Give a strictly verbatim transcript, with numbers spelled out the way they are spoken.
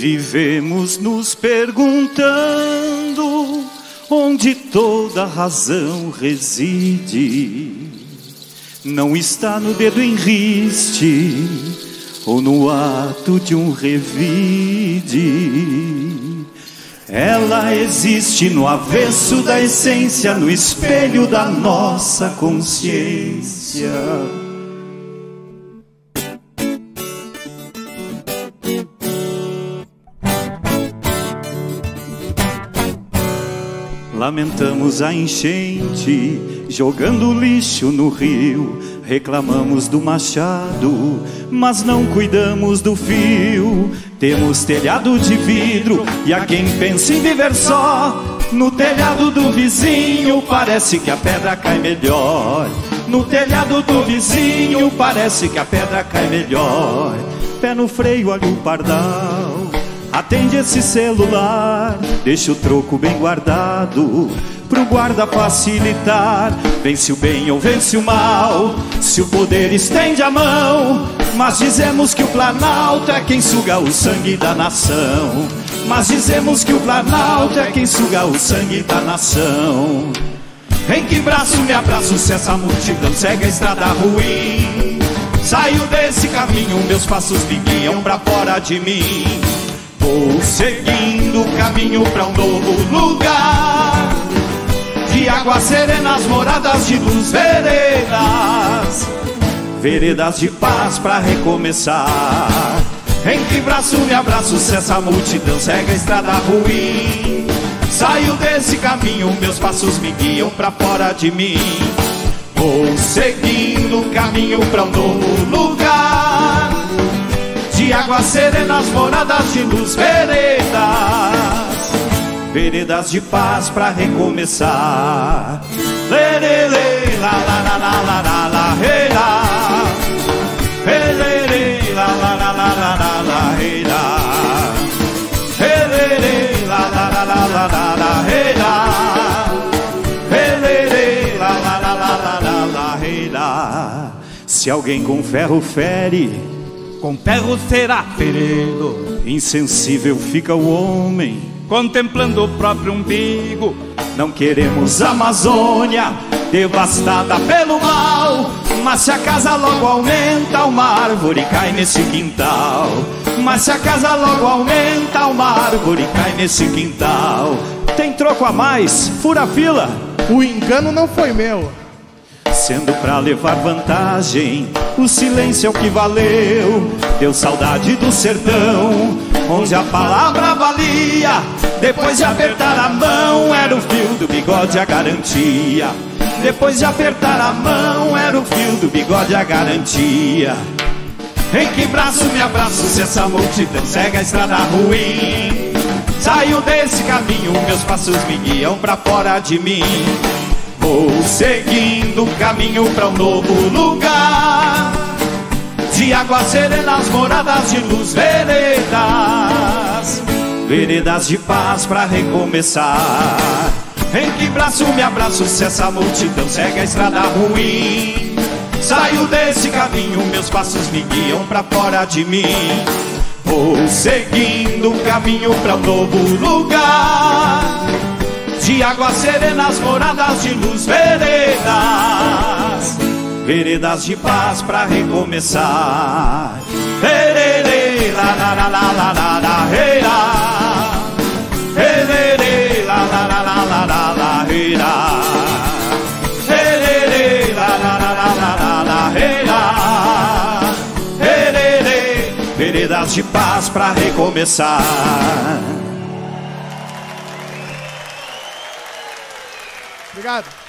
Vivemos nos perguntando onde toda razão reside. Não está no dedo em riste ou no ato de um revide. Ela existe no avesso da essência, no espelho da nossa consciência. Lamentamos a enchente, jogando lixo no rio. Reclamamos do machado, mas não cuidamos do fio. Temos telhado de vidro e há quem pense em viver só. No telhado do vizinho parece que a pedra cai melhor. No telhado do vizinho parece que a pedra cai melhor. Pé no freio, olha o pardal. Atende esse celular, deixa o troco bem guardado, pro guarda facilitar. Vence o bem ou vence o mal, se o poder estende a mão. Mas dizemos que o Planalto é quem suga o sangue da nação. Mas dizemos que o Planalto é quem suga o sangue da nação. Em que braço me abraço se essa multidão segue a estrada ruim? Saio desse caminho, meus passos me guiam pra fora de mim. Vou seguindo o caminho pra um novo lugar, de águas serenas, moradas de luz, veredas, veredas de paz pra recomeçar. Em que braço me abraço se essa multidão segue a estrada ruim? Saio desse caminho, meus passos me guiam pra fora de mim. Vou seguindo o caminho pra um novo lugar, de águas serenas, moradas de luz, veredas, veredas de paz pra recomeçar. Lê, lê, lê, la, la, la, la, la, la, la, hey, la. Hey, lê, lê, la, la, la, la, la, la, la, hey, la. Hey, lê, lê, la, la, la, la, la, la, la, hey, la. Hey, lê, lê, la, la, la, la, la, la, la, hey, la. Se alguém com ferro fere, com ferro será ferido. Insensível fica o homem, contemplando o próprio umbigo. Não queremos a Amazônia devastada pelo mal, mas se a casa logo aumenta, uma árvore cai nesse quintal. Mas se a casa logo aumenta, uma árvore cai nesse quintal. Tem troco a mais? Fura a fila. O engano não foi meu. Sendo pra levar vantagem, o silêncio é o que valeu. Deu saudade do sertão, onde a palavra valia. Depois de apertar a mão, era o fio do bigode a garantia. Depois de apertar a mão, era o fio do bigode a garantia. Em que braço me abraço se essa multidão segue a estrada ruim? Saio desse caminho, meus passos me guiam pra fora de mim. Vou seguindo o caminho pra um novo lugar, de águas serenas, moradas de luz, veredas, veredas de paz pra recomeçar. Em que braço me abraço se essa multidão segue a estrada ruim? Saio desse caminho, meus passos me guiam pra fora de mim. Vou seguindo o caminho pra um novo lugar, de águas serenas, moradas de luz, veredas, veredas de paz pra recomeçar. Hererê, la la la la la la la, heira. Hererê, la la la la la la la, heira. Hererê, la la la la la la la, heira. Hererê, veredas de paz pra recomeçar. Obrigado.